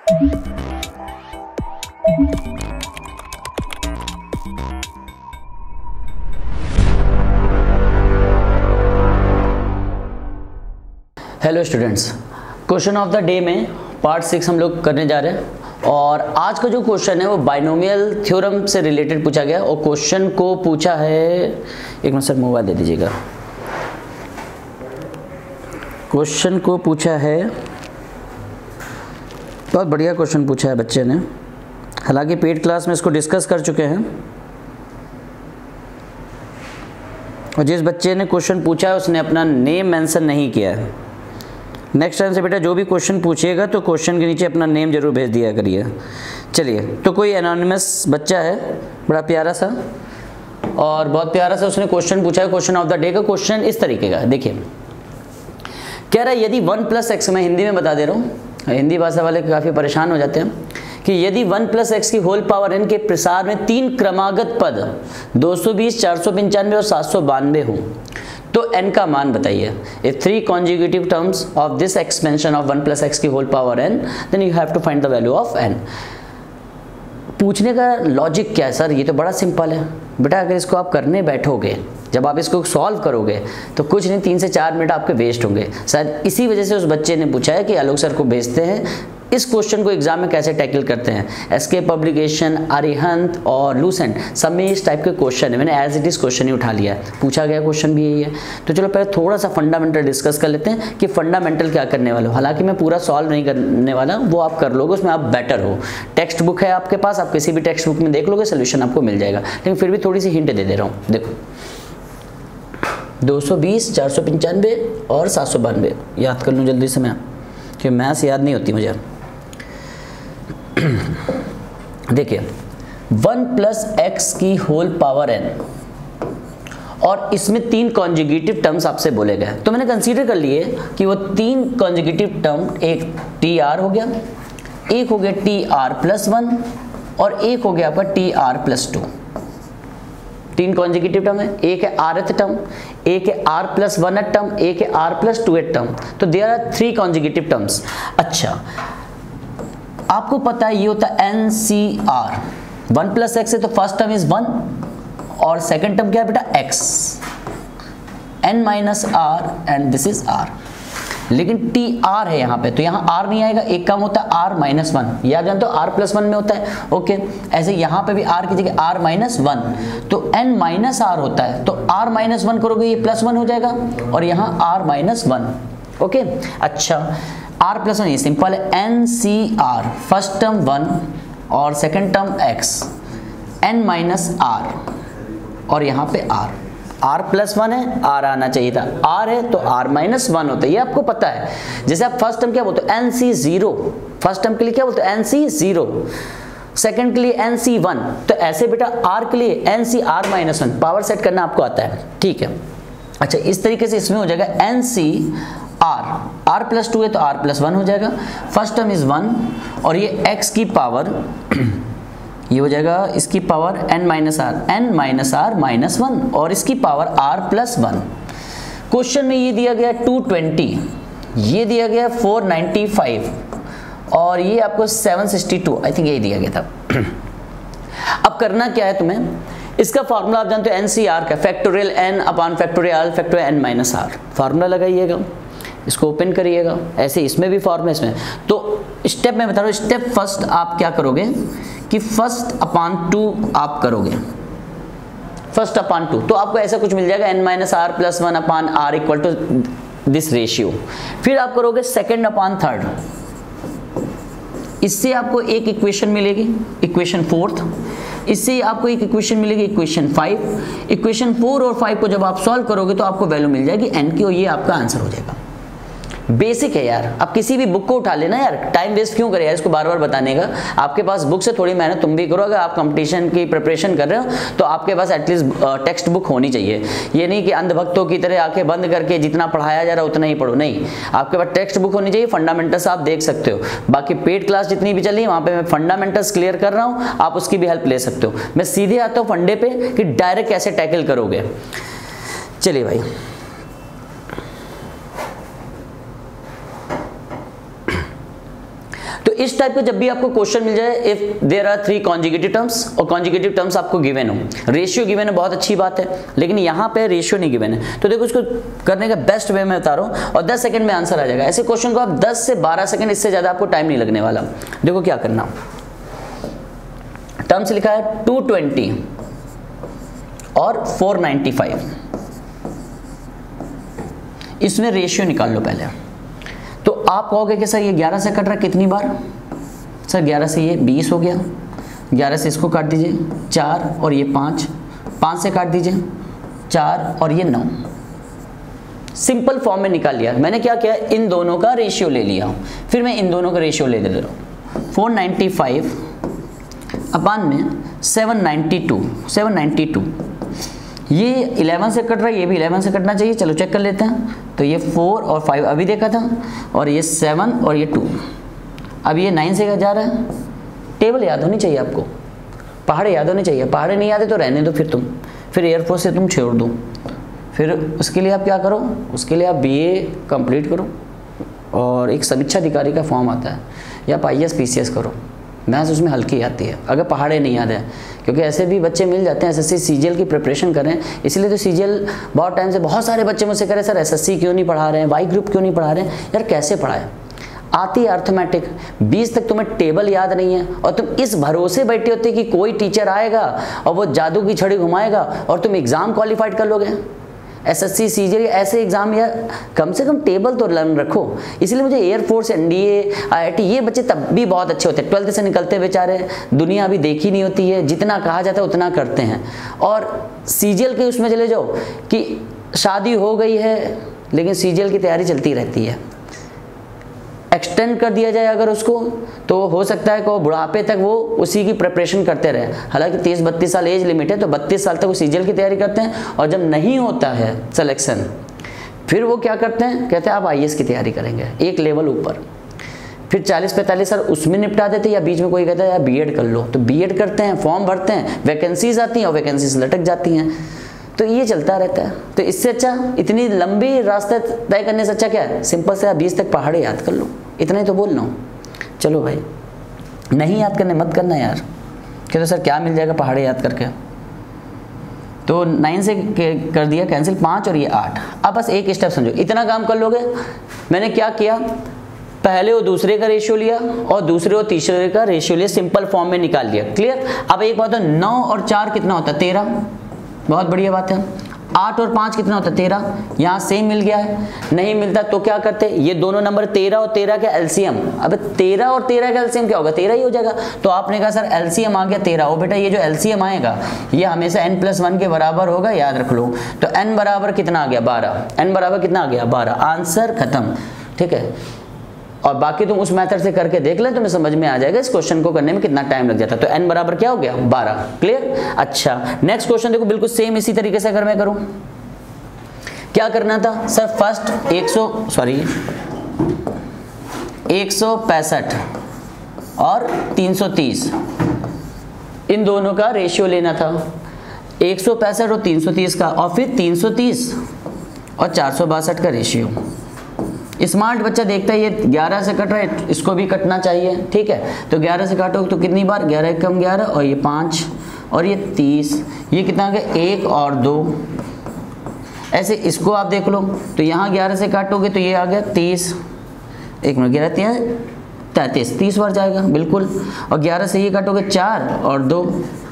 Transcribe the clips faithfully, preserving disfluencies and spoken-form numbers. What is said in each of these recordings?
Hello students, question of the day में part six हम लोग करने जा रहे हैं और आज का जो क्वेश्चन है वो बाइनोमियल थ्योरम से रिलेटेड पूछा गया और क्वेश्चन को पूछा है, एक मिनट सर मोबाइल दे दीजिएगा। क्वेश्चन को पूछा है, बहुत बढ़िया क्वेश्चन पूछा है बच्चे ने, हालांकि पेड क्लास में इसको डिस्कस कर चुके हैं और जिस बच्चे ने क्वेश्चन पूछा है उसने अपना नेम मेंशन नहीं किया है। नेक्स्ट टाइम से बेटा जो भी क्वेश्चन पूछिएगा तो क्वेश्चन के नीचे अपना नेम जरूर भेज दिया करिए। चलिए, तो कोई एनोनिमस बच्चा है, बड़ा प्यारा सा और बहुत प्यारा सा उसने क्वेश्चन पूछा है। क्वेश्चन ऑफ द डे का क्वेश्चन इस तरीके का, देखिए कह रहा है यदि वन प्लस एक्स, मैं हिंदी में बता दे रहा हूँ, हिंदी भाषा वाले काफ़ी परेशान हो जाते हैं कि यदि वन प्लस एक्स की होल पावर एन के प्रसार में तीन क्रमागत पद दो सौ बीस, चार सौ पंचानवे और सात सौ बानवे हो तो n का मान बताइए। If three conjugative terms of this expansion of one plus x की whole power n, then you have to find the value of n। पूछने का लॉजिक क्या है सर? ये तो बड़ा सिंपल है बेटा, अगर इसको आप करने बैठोगे, जब आप इसको सॉल्व करोगे तो कुछ नहीं, तीन से चार मिनट आपके वेस्ट होंगे। शायद इसी वजह से उस बच्चे ने पूछा है कि आलोक सर को भेजते हैं इस क्वेश्चन को एग्जाम में कैसे टैकल करते हैं। एसके पब्लिकेशन, अरिहंत और लूसेंट सब में इस टाइप के क्वेश्चन है, मैंने एज इट इज क्वेश्चन ही उठा लिया है, पूछा गया क्वेश्चन भी यही है। तो चलो पहले थोड़ा सा फंडामेंटल डिस्कस कर लेते हैं कि फंडामेंटल क्या करने वाले हो। हालांकि मैं पूरा सॉल्व नहीं करने वाला, वो आप कर लोगे, उसमें आप बेटर हो। टेक्स्ट बुक है आपके पास, आप किसी भी टेक्स्ट बुक में देख लोगे, सोल्यूशन आपको मिल जाएगा। लेकिन फिर भी थोड़ी सी हिंट दे दे रहा हूँ। देखो दो सौ बीस, चार सौ पंचानवे और सात सौ बानवे याद कर लूँ जल्दी से मैं, क्योंकि मैथ्स याद नहीं होती मुझे। देखिए वन प्लस एक्स की होल पावर एन और इसमें तीन कॉन्जुगेटिव टर्म्स आपसे बोले गए, तो मैंने कंसीडर कर लिए कि वो तीन कॉन्जुगेटिव टर्म, एक टी आर हो गया, एक हो गया टी आर प्लस वन और एक हो गया आपका टी आर प्लस टू। तीन कॉन्जुगेटिव टर्म है, एक है आरथ टर्म, एक है आर प्लस वन टर्म, एक है आर प्लस टू टर्म। तो there are three conjugative terms. अच्छा, आपको पता है ये होता है N C R, one plus x है तो फर्स्ट टर्म इज वन और सेकंड टर्म क्या है बेटा x, N minus R and this is R. लेकिन टी आर है यहाँ पे, तो यहाँ आर नहीं आएगा, एक कम होता है आर माइनस वन, याद जानते हो आर प्लस वन में होता है। ओके, ऐसे यहाँ पे भी आर की जगह आर माइनस वन, तो एन माइनस आर होता है, तो आर माइनस वन करोगे ये प्लस वन हो जाएगा और यहाँ आर माइनस वन। ओके, अच्छा आर प्लस वन ये सिंपल है, N C R, first term one और second term x, N minus R और यहाँ पे आर, आर प्लस वन है, आर आना चाहिए था, आर है तो आर माइनस वन होता है, ये आपको पता है। जैसे आप फर्स्ट टर्म क्या बोलते हो, N C zero, first term के लिए क्या बोलते हो, एन सी जीरो, सेकंड के लिए एन सी वन, तो ऐसे बेटा आर के लिए N C R minus one, power set करना आपको आता है, ठीक है। अच्छा, इस तरीके से इसमें हो जाएगा N C R, R plus two है तो आर प्लस वन हो जाएगा, फर्स्ट टर्म इज वन और ये एक्स की पावर ये हो जाएगा इसकी power n minus R, N minus R minus one और इसकी power r plus one. Question में ये दिया गया टू ट्वेंटी, ये दिया गया फोर नाइन्टी फाइव और ये आपको seven sixty two, I think यही दिया गया था। अब करना क्या है तुम्हें, इसका फार्मूला आप जानते हो एन सी आर का, factorial n upon factorial factorial n minus R, formula लगाइएगा, इसको ओपन करिएगा। ऐसे इसमें भी फॉर्मूला, इसमें तो स्टेप में बता रहा हूँ। स्टेप फर्स्ट आप क्या करोगे कि फर्स्ट अपॉन टू आप करोगे, फर्स्ट अपॉन टू, तो आपको ऐसा कुछ मिल जाएगा N minus R plus one upon R equal to this ratio. फिर आप करोगे सेकेंड अपॉन थर्ड, इससे आपको एक इक्वेशन मिलेगी, इक्वेशन फोर्थ, इससे आपको एक इक्वेशन मिलेगी, इक्वेशन फाइव। इक्वेशन फोर और फाइव को जब आप सॉल्व करोगे तो आपको वैल्यू मिल जाएगी एन की और ये आपका आंसर हो जाएगा। बेसिक है यार, आप किसी भी बुक को उठा लेना यार, टाइम वेस्ट क्यों करें यार इसको बार बार बताने का। आपके पास बुक से थोड़ी मेहनत तुम भी करो, अगर आप कंपटीशन की प्रिपरेशन कर रहे हो तो आपके पास एटलीस्ट टेक्स्ट बुक होनी चाहिए। ये नहीं कि अंधभक्तों की तरह आंखें बंद करके जितना पढ़ाया जा रहा है उतना ही पढ़ो, नहीं, आपके पास टेक्स्ट बुक होनी चाहिए, फंडामेंटल्स आप देख सकते हो। बाकी पेड क्लास जितनी भी चली है वहाँ पे मैं फंडामेंटल्स क्लियर कर रहा हूँ, आप उसकी भी हेल्प ले सकते हो। मैं सीधे आता हूँ फंडे पे कि डायरेक्ट कैसे टैकल करोगे। चलिए भाई, तो इस टाइप का जब भी आपको क्वेश्चन मिल जाए, if there are three conjugative terms और कॉन्जुगेटिव टर्म्स आपको गिवन हो, रेशियो गिवन है, बहुत अच्छी बात है, लेकिन यहाँ पे रेशियो नहीं गिवन है, तो देखो इसको करने का बेस्ट वे मैं बता रहा हूँ और दस सेकंड में आंसर आ जाएगा। ऐसे क्वेश्चन को आप दस से बारह सेकंड, इससे ज्यादा आपको टाइम नहीं लगने वाला। देखो क्या करना, टर्म्स लिखा है टू ट्वेंटी और फोर नाइंटी फाइव, इसमें रेशियो निकाल लो पहले। तो आप कहोगे कि सर ये ग्यारह से कट रहा है कितनी बार, सर ग्यारह से ये बीस हो गया, ग्यारह से इसको काट दीजिए चार और ये पाँच, पाँच से काट दीजिए चार और ये नौ। सिंपल फॉर्म में निकाल लिया। मैंने क्या किया, इन दोनों का रेशियो ले लिया, फिर मैं इन दोनों का रेशियो ले दे रहा हूँ। फोर नाइन्टी फाइव अपान में seven ninety two, seven ninety two, ये इलेवन से कट रहा है, ये भी इलेवन से कटना चाहिए, चलो चेक कर लेते हैं। तो ये फोर और फाइव अभी देखा था, और ये सेवन और ये टू, अब ये नाइन से जा रहा है। टेबल याद होनी चाहिए आपको, पहाड़े याद होने चाहिए, पहाड़े नहीं याद है तो रहने दो, फिर तुम फिर एयरफोर्स से तुम छोड़ दो, फिर उसके लिए आप क्या करो, उसके लिए आप बीए कंप्लीट करो और एक समीक्षा अधिकारी का फॉर्म आता है, या आप I S P C S करो, मैथ्स उसमें हल्की आती है अगर पहाड़े नहीं याद है, क्योंकि ऐसे भी बच्चे मिल जाते हैं एसएससी सीजीएल की प्रिपरेशन कर रहे हैं। इसलिए तो सीजीएल बहुत टाइम से बहुत सारे बच्चे मुझसे कह रहे हैं सर एसएससी क्यों नहीं पढ़ा रहे हैं, वाई ग्रुप क्यों नहीं पढ़ा रहे हैं। यार कैसे पढ़ाए, आती है अर्थमेटिक, बीस तक तुम्हें टेबल याद नहीं है और तुम इस भरोसे बैठे होते कि कोई टीचर आएगा और वो जादू की छड़ी घुमाएगा और तुम एग्जाम क्वालिफाइड कर लोगे। एसएससी सीजीएल ऐसे एग्जाम, या कम से कम टेबल तो लर्न रखो। इसलिए मुझे एयरफोर्स, एनडीए, आईआईटी, ये बच्चे तब भी बहुत अच्छे होते हैं। ट्वेल्थ से निकलते बेचारे, दुनिया अभी देखी नहीं होती है, जितना कहा जाता है उतना करते हैं। और सीजीएल के उसमें चले जाओ कि शादी हो गई है लेकिन सीजीएल की तैयारी चलती रहती है, एक्सटेंड कर दिया जाए अगर उसको, तो हो सकता है कि बुढ़ापे तक वो उसी की प्रिपरेशन करते रहे। हालांकि तीस बत्तीस साल एज लिमिट है, तो बत्तीस साल तक वो सीजीएल की तैयारी करते हैं, और जब नहीं होता है सिलेक्शन फिर वो क्या करते हैं, कहते हैं आप आईएएस की तैयारी करेंगे एक लेवल ऊपर। फिर चालीस पैंतालीस साल उसमें निपटा देते हैं, या बीच में कोई कहता है यार बीएड कर लो, तो बीएड करते हैं, फॉर्म भरते हैं, वैकेंसीज आती हैं और वैकेंसीज लटक जाती हैं, तो ये चलता रहता है। तो इससे अच्छा, इतनी लंबी रास्ते तय करने से अच्छा क्या है, सिंपल से आप बीस तक पहाड़े याद कर लो, इतना ही तो बोल रहा हूँ। चलो भाई, नहीं याद करने मत करना यार, कहते तो सर क्या मिल जाएगा पहाड़े याद करके। तो नाइन से कर दिया कैंसिल, पाँच और ये आठ। अब बस एक स्टेप समझो, इतना काम कर लोगे। मैंने क्या किया, पहले वो दूसरे का रेशियो लिया और दूसरे और तीसरे का रेशियो लिया, सिंपल फॉर्म में निकाल लिया। क्लियर। अब एक बात है, नौ और चार कितना होता है, तेरह, बहुत बढ़िया बात है। आठ और पाँच कितना होता है, तेरह, यहाँ सेम मिल गया है। नहीं मिलता तो क्या करते, ये दोनों नंबर तेरह और तेरह का एलसीएम, अब तेरह और तेरह का एलसीएम क्या होगा, तेरह ही हो जाएगा। तो आपने कहा सर एलसीएम आ गया तेरह, ओ बेटा ये जो एलसीएम आएगा ये हमेशा n प्लस वन के बराबर होगा, याद रख लो। तो n बराबर कितना आ गया, बारह, n बराबर कितना आ गया, बारह, आंसर खत्म। ठीक है, और बाकी तुम उस मेथड से करके देख लें, तुम्हें समझ में आ जाएगा इस क्वेश्चन को करने में कितना टाइम लग जाता है। तो n बराबर क्या हो गया, बारह। क्लियर। अच्छा, नेक्स्ट क्वेश्चन देखो, बिल्कुल सेम इसी तरीके से अगर मैं करूं, क्या करना था सर, फर्स्ट एक सौ सॉरी एक सौ पैंसठ और तीन सौ तीस, इन दोनों का रेशियो लेना था, एक सौ पैंसठ और तीन सौ तीस का, और फिर तीन सौ तीस और चार सौ बासठ का रेशियो। स्मार्ट बच्चा देखता है ये ग्यारह से कट रहा है, इसको भी कटना चाहिए। ठीक है, तो ग्यारह से काटो तो कितनी बार, ग्यारह कम ग्यारह और ये पाँच और ये तीस, ये कितना आ गया, एक और दो। ऐसे इसको आप देख लो, तो यहाँ ग्यारह से काटोगे तो ये आ गया तीस, एक मिनट, ग्यारह तीन तैंतीस, तीस बार जाएगा बिल्कुल। और ग्यारह से ये काटोगे चार और दो,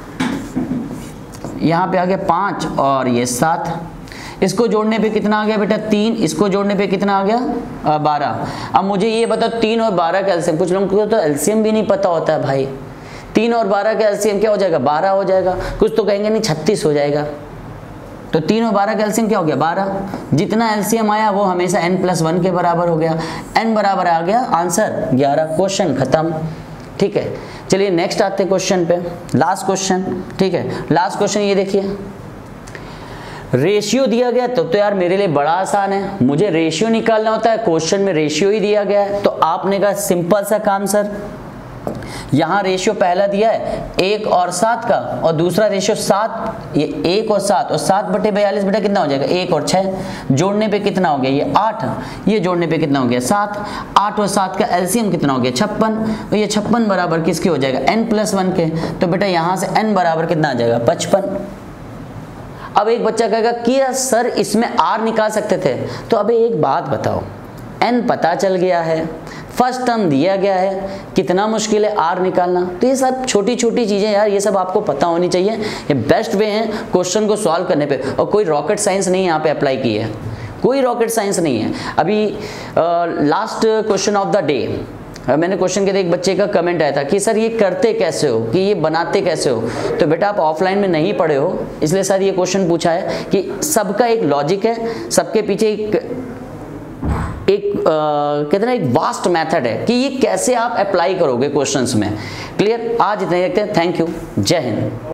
यहाँ पे आ गया पाँच और ये सात। इसको जोड़ने पे कितना आ गया बेटा, तीन, इसको जोड़ने पे कितना आ गया, बारह। अब मुझे ये बताओ तीन और बारह का एलसीएम, कुछ लोगों को तो एलसीएम भी नहीं पता होता है भाई। तीन और बारह का एलसीएम क्या हो जाएगा, बारह हो जाएगा। कुछ तो कहेंगे नहीं छत्तीस हो जाएगा। तो तीन और बारह का एलसीएम क्या हो गया, बारह। जितना एलसीएम आया वो हमेशा n प्लस वन के बराबर हो गया, n बराबर आ गया, आंसर ग्यारह, क्वेश्चन खत्म। ठीक है, चलिए नेक्स्ट आते हैं क्वेश्चन पे, लास्ट क्वेश्चन। ठीक है, लास्ट क्वेश्चन ये देखिए, रेशियो दिया गया तो, तो यार मेरे लिए बड़ा आसान है, मुझे रेशियो निकालना होता है, क्वेश्चन में रेशियो ही दिया गया है। तो आपने कहा सिंपल सा काम सर, यहाँ रेशियो पहला दिया है एक और सात का, और दूसरा रेशियो सात, ये एक और सात, और सात बटे बयालीस बेटा कितना हो जाएगा, एक और छः, जोड़ने पे कितना हो गया, ये आठ, ये जोड़ने पे कितना हो गया, सात, आठ और सात का एलसीएम कितना हो गया, छप्पन, और ये छप्पन बराबर किसके हो जाएगा, एन प्लस वन के। तो बेटा यहाँ से एन बराबर कितना आ जाएगा, पचपन। अब एक बच्चा कहेगा कि सर इसमें आर निकाल सकते थे, तो अबे एक बात बताओ, एन पता चल गया है, फर्स्ट टर्म दिया गया है, कितना मुश्किल है आर निकालना। तो ये सब छोटी छोटी चीज़ें यार, ये सब आपको पता होनी चाहिए। ये बेस्ट वे है क्वेश्चन को सॉल्व करने पे, और कोई रॉकेट साइंस नहीं यहाँ पे अप्लाई की है, कोई रॉकेट साइंस नहीं है। अभी last question of the day, मैंने क्वेश्चन के एक बच्चे का कमेंट आया था कि सर ये करते कैसे हो, कि ये बनाते कैसे हो। तो बेटा आप ऑफलाइन में नहीं पढ़े हो, इसलिए सर ये क्वेश्चन पूछा है कि सबका एक लॉजिक है, सबके पीछे एक एक कहते हैं एक वास्ट मेथड है कि ये कैसे आप अप्लाई करोगे क्वेश्चंस में। क्लियर? आज इतने देखते हैं। थैंक यू, जय हिंद।